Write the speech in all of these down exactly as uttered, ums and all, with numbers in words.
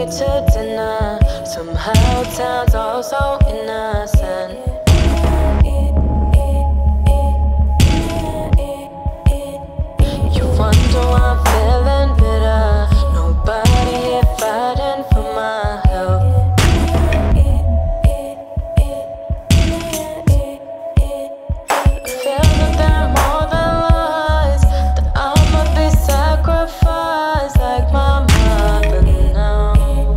to dinner. Somehow sounds all so innocent. You wonder why I'm feeling bitter. Nobody here fighting for my help. I feel that there are more than lies, that I'ma be sacrificed like my mother now.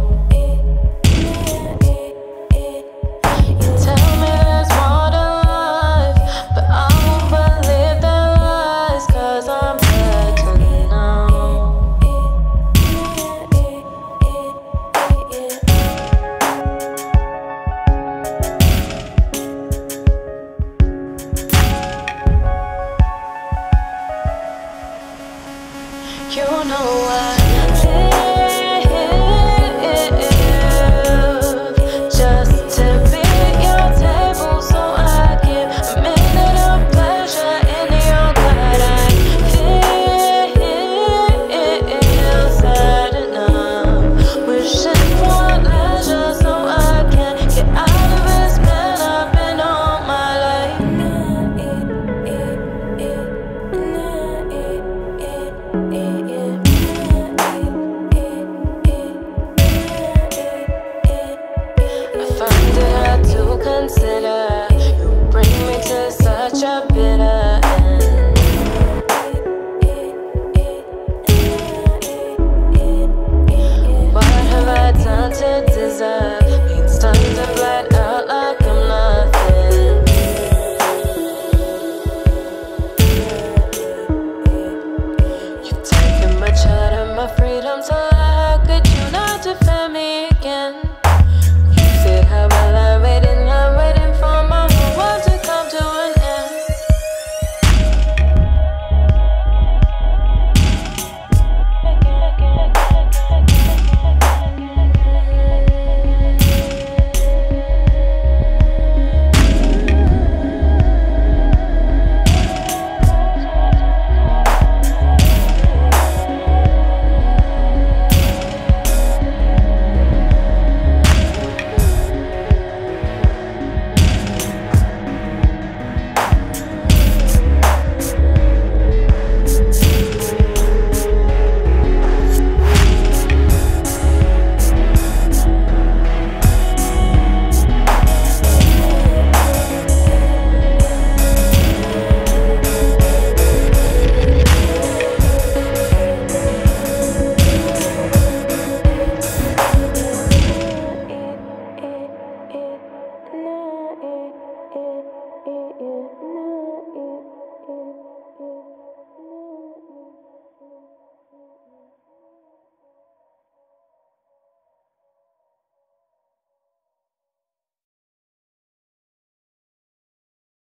You tell me there's more to life, but I won't believe their lies, cause I'm better now. You know I live just to be at your table, so I give a minute of pleasure in your gut. I feel sad enough, wishing for leisure so I can get out of this bed I've been all my life. I find it hard to consider you bring me to such a bitter end. What have I done to deserve